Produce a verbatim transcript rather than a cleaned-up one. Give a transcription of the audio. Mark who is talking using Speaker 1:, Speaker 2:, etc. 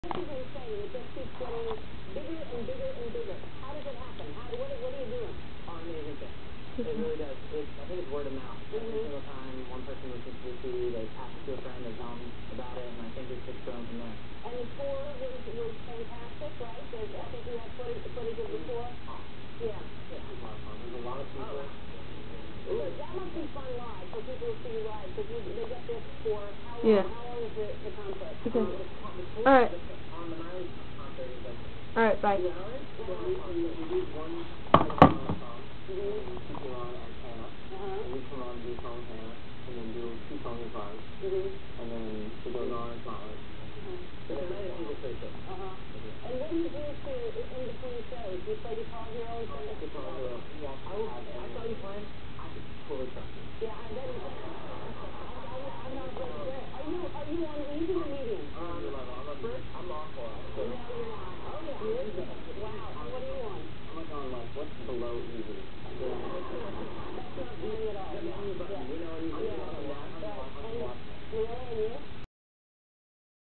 Speaker 1: This is insane. It just keeps getting bigger and bigger and bigger. How does it happen? How, what, what are you doing?
Speaker 2: Oh, amazing thing. It really does. It's, I think it's word of mouth. Mm-hmm. Every single time one person listens to the C D, they pass it to a friend, they tell them about it, and I think it's just grown from there.
Speaker 1: And the tour was was fantastic, right? The, I think we have footage, footage of the tour. Yeah.
Speaker 2: Yeah, it was a lot of fun. There's a lot of people. Oh.
Speaker 1: So that must be fun live for people to see you live, because they get this for how long?
Speaker 3: Yeah.
Speaker 1: How long is the, the concert?
Speaker 3: Okay.
Speaker 2: Um, the, the tour,
Speaker 3: All right.
Speaker 2: the, on the Miley concert is like
Speaker 3: All right. Bye.
Speaker 2: two hours. So we, we, we do one song, mm-hmm. and then people on as Hannah, uh-huh. and we come on do a song with Hannah, and then do two songs as Miley, mm-hmm. and then it goes on as Miley. Uh-huh. It's a night of music for sure. Uh-huh. And what do you do to, in between shows? Do you play Guitar Hero and stuff? Oh, yeah, Guitar Hero. Yeah, I will,